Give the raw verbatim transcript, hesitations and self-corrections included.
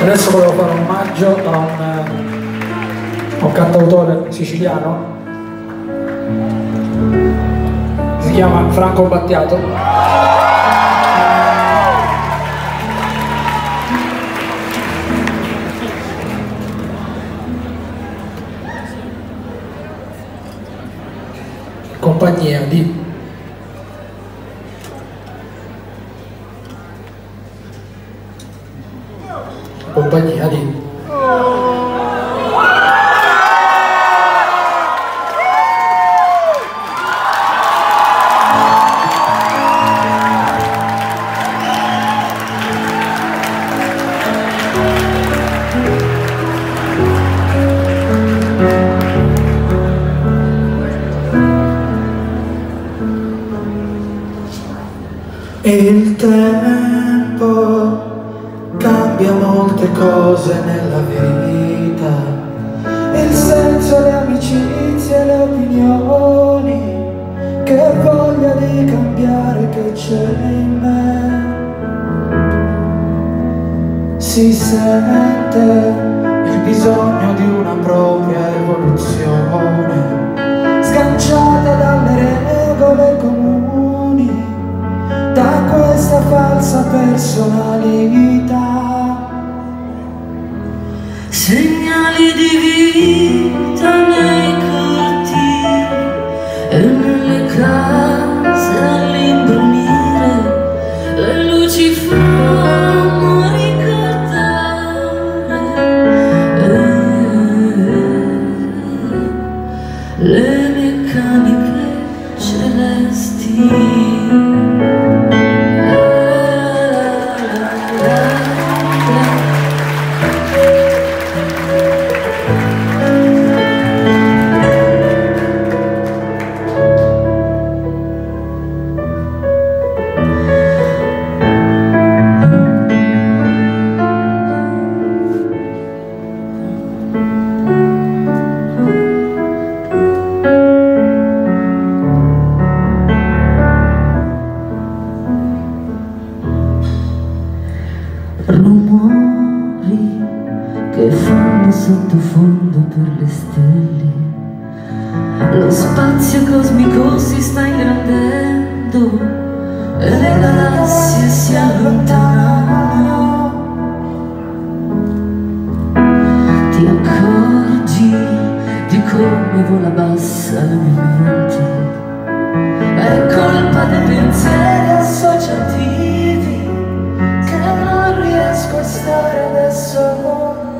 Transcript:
Adesso volevo fare un omaggio a un, a un cantautore siciliano, si chiama Franco Battiato. Compagnia di compagnia di il tempo cambia molte cose nella vita, il senso, le amicizie, le opinioni, che voglia di cambiare che c'è in me. Si sente il bisogno di una propria evoluzione, sganciata dalle regole comuni, da questa falsa personalità. Segnali di vita nei cortili e nelle case all'imbrunire, le luci fanno ricordare le meccaniche celesti. Rumori che fanno sottofondo per le stelle, lo spazio cosmico si sta ingrandendo e le galassie si allontanano. Ti accorgi di come vola bassa la mia mente, è colpa dei pensieri associativi che non riesco a stare adesso.